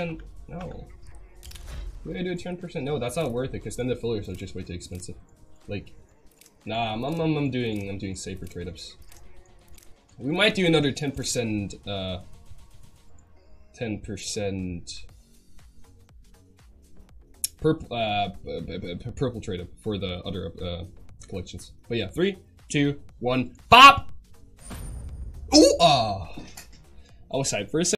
No. We gotta do 10%. No, that's not worth it, because then the fillers are just way too expensive. Like, nah, I'm doing safer trade-ups. We might do another 10%, 10% purple trade-up for the other collections. But yeah, 3, 2, 1, pop! Ooh, I was hyped for a second.